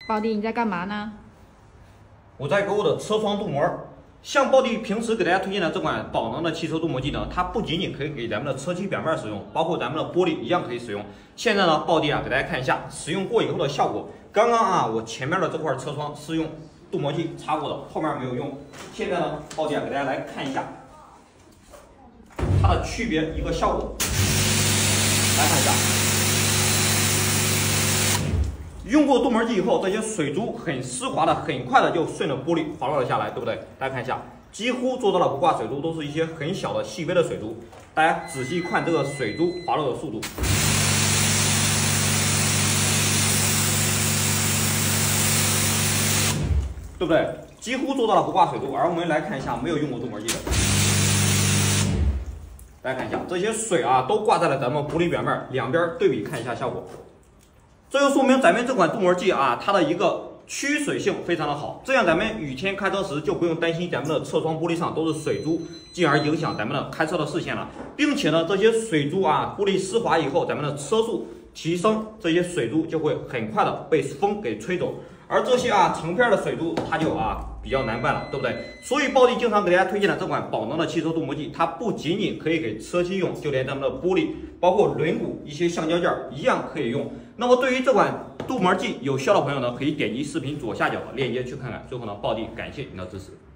宝弟，你在干嘛呢？ 我在给我的车窗镀膜。像宝弟平时给大家推荐的这款宝能的汽车镀膜剂呢，它不仅仅可以给咱们的车漆表面使用，包括咱们的玻璃一样可以使用。现在呢，宝弟给大家看一下使用过以后的效果。刚刚我前面的这块车窗是用镀膜剂擦过的，后面没有用。现在呢，宝弟给大家来看一下它的区别一个效果，来看一下。用过镀膜剂以后，这些水珠很丝滑的，很快的就顺着玻璃滑落了下来，对不对？大家看一下，几乎做到了不挂水珠，都是一些很小的细微的水珠。大家仔细看这个水珠滑落的速度，对不对？几乎做到了不挂水珠。而我们来看一下没有用过镀膜剂的，大家看一下，这些水都挂在了咱们玻璃表面，两边对比看一下效果。这就说明咱们这款镀膜剂它的一个驱水性非常的好，这样咱们雨天开车时就不用担心咱们的侧窗玻璃上都是水珠，进而影响咱们的开车的视线了。并且呢，这些水珠玻璃湿滑以后，咱们的车速提升，这些水珠就会很快的被风给吹走。而这些成片的水珠，它就比较难办了，对不对？所以宝弟经常给大家推荐的这款宝能的汽车镀膜剂，它不仅仅可以给车漆用，就连咱们的玻璃、包括轮毂、一些橡胶件一样可以用。那么对于这款镀膜剂有需要的朋友呢，可以点击视频左下角的链接去看看。最后呢，宝弟感谢您的支持。